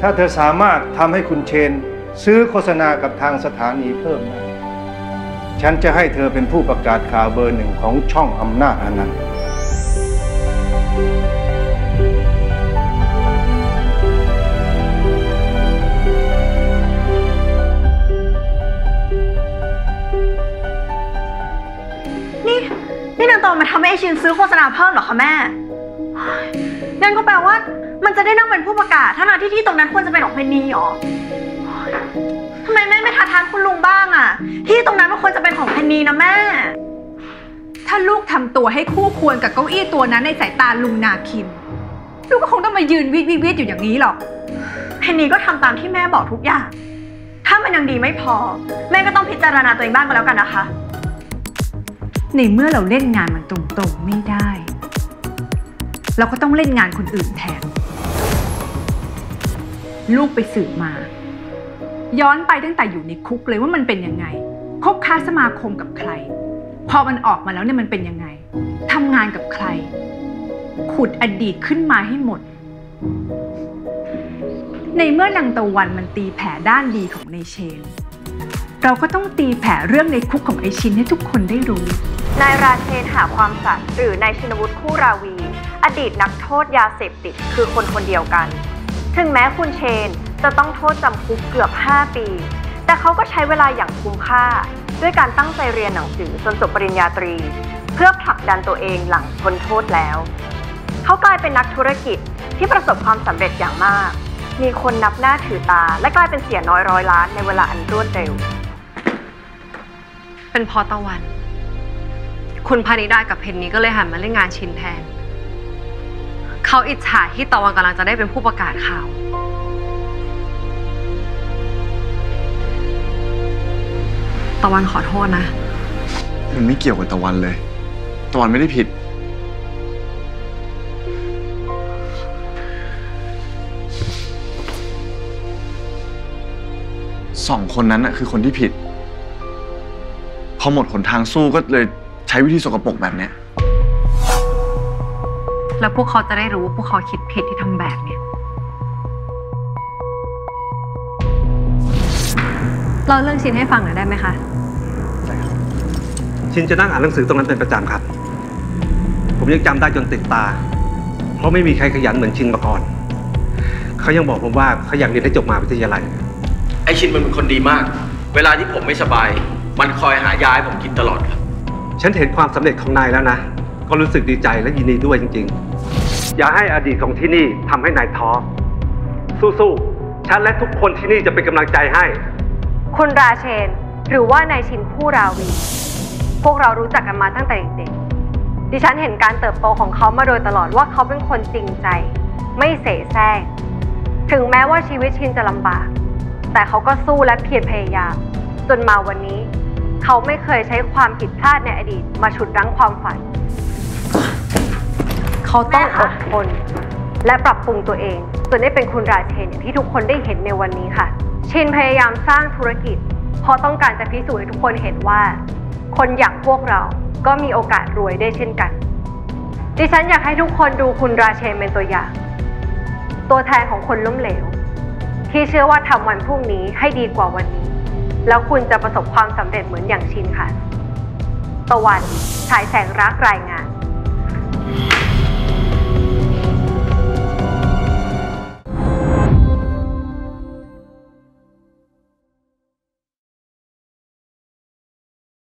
ถ้าเธอสามารถทำให้คุณเชนซื้อโฆษณากับทางสถานีเพิ่มได้ฉันจะให้เธอเป็นผู้ประกาศข่าวเบอร์หนึ่งของช่องอำนาจอนันต์นี่นางตองมาทำให้ไอชินซื้อโฆษณาเพิ่มเหรอคะแม่งั้นก็แปลว่ามันจะได้นั่งเป็นผู้ประกาศทั้งที่ตรงนั้นควรจะเป็นของเพนนีหรอทำไมแม่ไม่ท้าทายคุณลุงบ้างอะที่ตรงนั้นมันควรจะเป็นของเพนนีนะแม่ถ้าลูกทำตัวให้คู่ควรกับเก้าอี้ตัวนั้นในสายตาลุงนาคินลูกก็คงต้องมายืนวิดอยู่อย่างนี้หรอกเพนนีก็ทำตามที่แม่บอกทุกอย่างถ้ามันยังดีไม่พอแม่ก็ต้องพิจารณาตัวเองบ้างก็แล้วกันนะคะในเมื่อเราเล่นงานมันตรงๆไม่ได้เราก็ต้องเล่นงานคนอื่นแทนลูกไปสืบมาย้อนไปตั้งแต่อยู่ในคุกเลยว่ามันเป็นยังไงคบค้าสมาคมกับใครพอมันออกมาแล้วเนี่ยมันเป็นยังไงทำงานกับใครขุดอดีตขึ้นมาให้หมดในเมื่อนางตะวันมันตีแผ่ด้านดีของในเชนเราก็ต้องตีแผ่เรื่องในคุกของไอชินให้ทุกคนได้รู้นายราเชนหาความสัตย์หรือนายชินวุฒิคู่ราวีอดีตนักโทษยาเสพติดคือคนเดียวกันถึงแม้คุณเชนจะต้องโทษจำคุกเกือบ5 ปีแต่เขาก็ใช้เวลาอย่างคุ้มค่าด้วยการตั้งใจเรียนหนังสือจนจบปริญญาตรีเพื่อผลักดันตัวเองหลังพ้นโทษแล้วเขากลายเป็นนักธุรกิจที่ประสบความสำเร็จอย่างมากมีคนนับหน้าถือตาและกลายเป็นเสียน้อย100 ล้านในเวลาอันรวดเร็วเป็นเพราะตะวันคุณพานิดากับเพนนีก็เลยหันมาเล่นงานชินแทนเขาอิจฉาที่ตะวันกำลังจะได้เป็นผู้ประกาศข่าวตะวันขอโทษนะมันไม่เกี่ยวกับตะวันเลยตะวันไม่ได้ผิด2 คนนั้นน่ะคือคนที่ผิดพอหมดหนทางสู้ก็เลยใช้วิธีสกปรกแบบเนี้ยแล้วพวกเขาจะได้รู้ว่าพวกเขาคิดผิดที่ทำแบบเนี้ยเราเรื่องชินให้ฟังหน่อยได้ไหมคะได้ครับชินจะนั่งอ่านหนังสือตรงนั้นเป็นประจำครับผมยังจำได้จนติดตาเพราะไม่มีใครขยันเหมือนชินมาก่อนเขายังบอกผมว่าเขาอยากเรียนให้จบมหาวิทยาลัยไอชินมันเป็นคนดีมากเวลาที่ผมไม่สบายมันคอยหายาให้ผมกินตลอดครับฉันเห็นความสำเร็จของนายแล้วนะก็รู้สึกดีใจและยินดีด้วยจริงๆอย่าให้อดีตของที่นี่ทำให้นายท้อสู้ๆฉันและทุกคนที่นี่จะเป็นกำลังใจให้คุณราเชนหรือว่านายชินผู้ราวีพวกเรารู้จักกันมาตั้งแต่เด็กๆดิฉันเห็นการเติบโตของเขามาโดยตลอดว่าเขาเป็นคนจริงใจไม่เสแสร้งถึงแม้ว่าชีวิตชินจะลำบากแต่เขาก็สู้และเพียรพยายามจนมาวันนี้เขาไม่เคยใช้ความผิดพลาดในอดีตมาฉุดรั้งความฝันเขาต้องอดทนและปรับปรุงตัวเองจนได้เป็นคุณราเชนอย่างที่ทุกคนได้เห็นในวันนี้ค่ะชินพยายามสร้างธุรกิจเพราะต้องการจะพิสูจน์ให้ทุกคนเห็นว่าคนอย่างพวกเราก็มีโอกาสรวยได้เช่นกันดิฉันอยากให้ทุกคนดูคุณราเชนเป็นตัวอย่างตัวแทนของคนล้มเหลวที่เชื่อว่าทำวันพรุ่งนี้ให้ดีกว่าวันนี้แล้วคุณจะประสบความสำเร็จเหมือนอย่างชินค่ะตะวันฉายแสงรักรายงาน